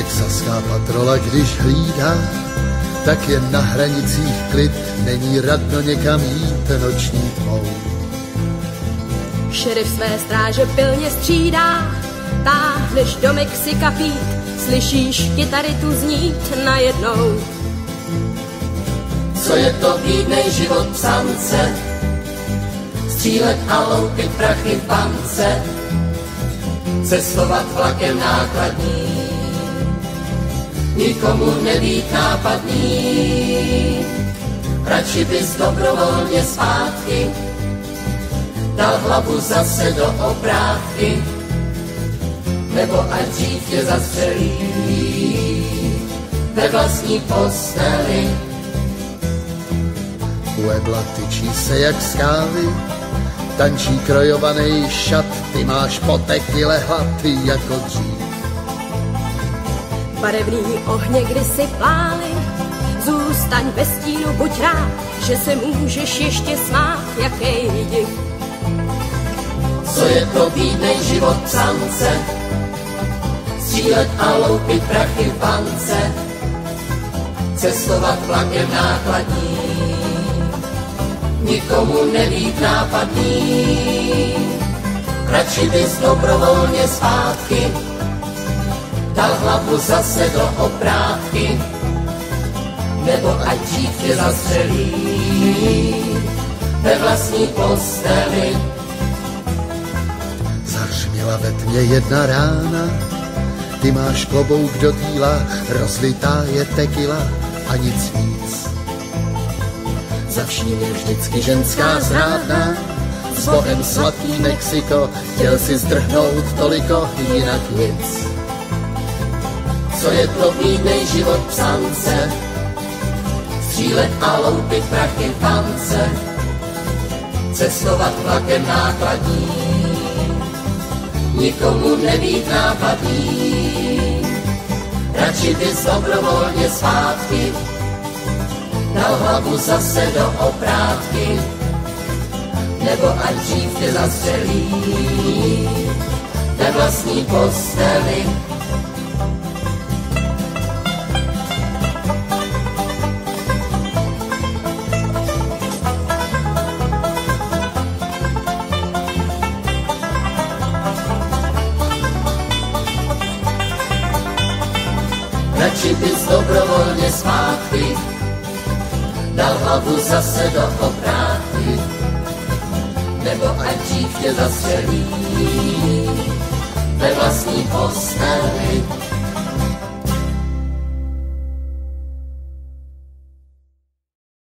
Texaská patrola, když hlídá, tak jen na hranicích klid, není radno někam jít noční tmou. Šerif své stráže pilně střídá, táhneš do Mexika pít, slyšíš kytary tu znít najednou. Co je to bídnej život psance, střílet a loupit prachy v bance, cestovat vlakem nákladní, nikomu nebýt nápadný, radši bys dobrovolně zpátky dal hlavu zase do obrátky, nebo ať dřív tě zastřelí ve vlastní posteli. Puebla tyčí se jak skály, tančí krojovaný šat, ty máš po tekile hlady jako dřív. Barevný ohně kdysi plály, zůstaň ve stínu, buď rád, že se můžeš ještě smát, jakej div. Co je to bídnej život psance, střílet a loupit prachy v bance, cestovat vlakem nákladní, nikomu nebýt nápadný, radši bys dobrovolně zpátky dal hlavu zase do oprátky, nebo ať dřív tě zastřelí ve vlastní posteli. Zahřměla ve tmě jedna rána, ty máš klobouk do týla, rozlitá je tekila a nic víc. Za vším je vždycky ženská zrádná, s Bohem svatý Mexiko, chtěl si zdrhnout toliko, jinak nic. Co je to bídnej život psance, střílet a loupit prachy v bance, cestovat vlakem nákladní, nikomu nebýt nápadný, radši bys dobrovolně zpátky dal hlavu zase do oprátky, nebo ať dřív tě zastřelí ve vlastní posteli. Radši bys dobrovolně zpátky dal hlavu zase do oprátky, nebo ať dřív tě zastřelí ve vlastní posteli.